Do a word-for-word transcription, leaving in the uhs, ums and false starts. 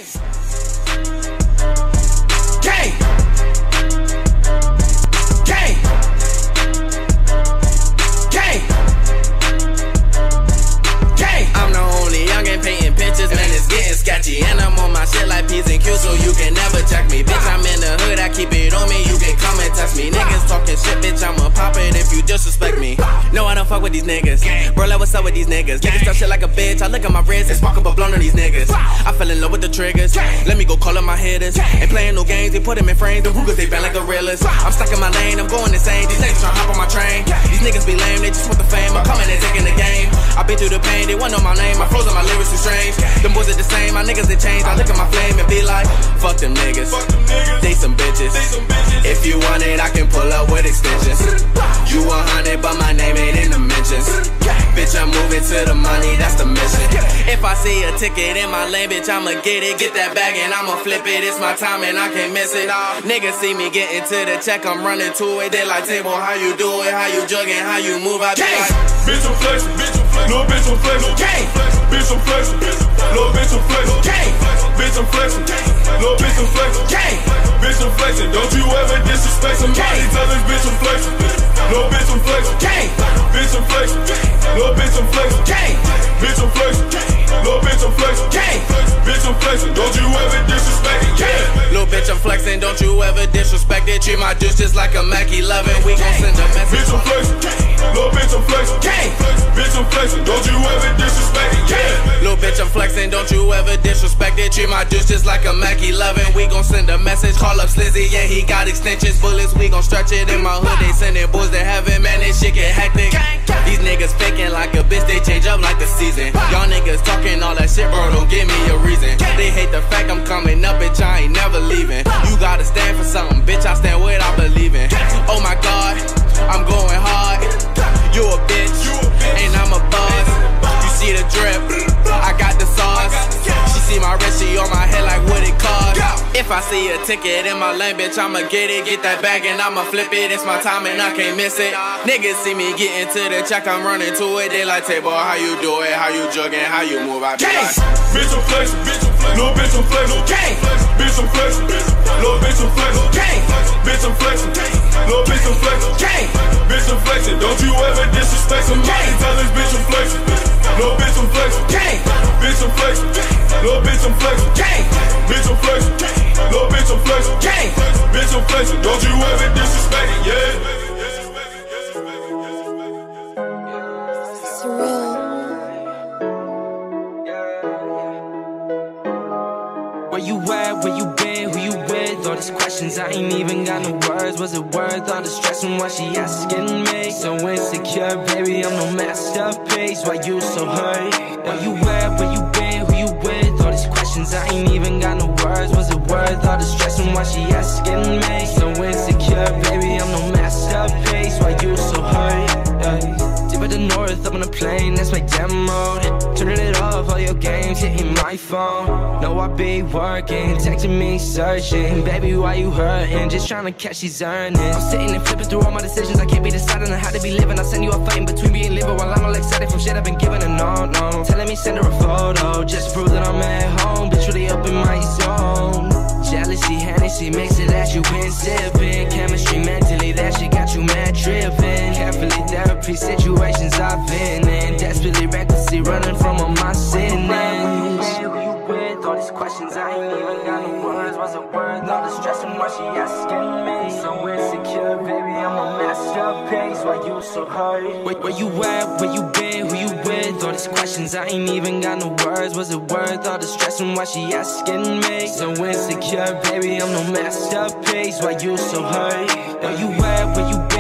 Gang. Gang. Gang. Gang. I'm the only youngin' painting pictures, man, it's getting sketchy. And I'm on my shit like P's and Q's, so you can never check me. Bitch, I'm in the hood, I keep it on me, you can come and test me. Niggas talking shit, bitch, I'ma pop it if you disrespect me. No, I don't fuck with these niggas. Bro, like, what's up with these niggas? Niggas talk shit like a bitch, I look at my wrist and spark up a blunt on these niggas. I fell in love with the triggers, let me go call up my hitters. Ain't playing no games, they put them in frames, the Rugas, they bang like gorillas. I'm stuck in my lane, I'm going insane, these niggas tryna hop on my train. These niggas be lame, they just want the fame, I'm coming and taking the game. I've been through the pain, they want know my name, I froze on my lyrics too strange. Them boys are the same, my niggas they change. I look at my flame and be like, fuck them niggas, fuck them niggas. They some bitches. They some bitches. If you want it, I can pull up with extensions. You a hundred, but my name ain't in the mentions. Bitch, I'm moving to the money, that's the mission. If I see a ticket in my lane, bitch, I'ma get it, get that bag and I'ma flip it. It's my time and I can't miss it. Niggas see me getting to the check, I'm running to it. They like, table, how you do it, how you jugging, how you move. I be like, bitch, I'm flexing, bitch, I'm flexing, little bitch, I'm flexing, bitch, I'm flexing, little bitch, I'm flexing, bitch, I'm flexing, little bitch, I'm flexing, bitch, I'm flexing. Don't you ever disrespect somebody, tell this bitch I'm flexing, little bitch, I'm flexing, bitch, I'm flexing, little bitch, I'm flexing, bitch, I'm flexing, little bitch, I'm flexing, bitch, I'm flexing. Don't you ever disrespect it, yeah. Little bitch, I'm flexing, don't you ever disrespect it. Treat my juice just like a Mac eleven, we gon' send a message. Bitch, I'm flexing, little bitch, I'm flexing, bitch, I'm flexing. Don't you ever disrespect it, yeah. Little bitch, I'm flexing, don't you ever disrespect it. Treat my juice just like a Mac eleven, we gon' send a message. Call up Slizzy, yeah, he got extensions, bullets, we gon' stretch it. In my hood, they sending boys to heaven, man, this shit get hectic. These niggas faking like a bitch, they change up like the season. Y'all niggas talking all that shit, bro, don't give me a reason. They hate the fact I'm coming up, bitch, I ain't never leaving. You gotta stand for something, bitch, I stand what I believe in. Oh my God, I'm going hard. You a bitch, and I'm a boss. You see the drip, I got the sauce. She see my wrist, she on my head like what it cost. If I see a ticket in my lane, bitch, I'ma get it, get that bag and I'ma flip it. It's my time and I can't miss it. Niggas see me getting to the check, I'm running to it. They like, table, how you do it, how you jugging, how you move. I be like, bitch, I'm flexing, little bitch, I'm flexing, bitch, I'm flexing, little bitch, I'm flexing, bitch, I'm flexing, little bitch, I'm flexing, bitch, I'm flexing. Don't you ever disrespect somebody, tell this bitch I'm flexing, little bitch, I'm flexing, bitch, I'm flexing, little bitch, I'm flexing, bitch, I'm flexing, little bitch, I'm flexing, bitch, I'm flexing. Don't you ever disrespect it, yeah. Where you at, where you been, who you with? All these questions, I ain't even got no words. Was it worth all the stress and why she asking me? So insecure, baby, I'm no masterpiece. Why you so hurt? Where you at, where you been, who you with? All these questions, I ain't even got no words. Was it worth all the stress and why she asking me? So insecure, baby, I'm no masterpiece. Why you so hurt? Yeah. Deep at the north, up on a plane, that's my demo. Turning it off, all your games hitting my phone. No, I be working, texting me, searching. Baby, why you hurting? Just trying to catch these earnings. I'm sitting and flipping through all my decisions. I can't be deciding on how to be living. I send you a fight in between being living while I'm all excited from shit I've been given a no, no. Telling me send her a photo just to prove that I'm at home. Bitch, really up in my zone. Jealousy, Hennessy, mix it that you been sipping. Chemistry, mentally, that shit got you mad tripping. Carefully therapy, situations I've been in. Desperately, recklessly, running from all my sins. All these questions, I ain't even got no words. Was it worth all the stress and why she asking me? So insecure, baby, I'm a masterpiece. Why you so hurt? Where, where you at, where you been, who you with? All these questions, I ain't even got no words. Was it worth all the stress and why she asking me? So insecure, baby, I'm no masterpiece. Why you so hurt? Where you at, where you been?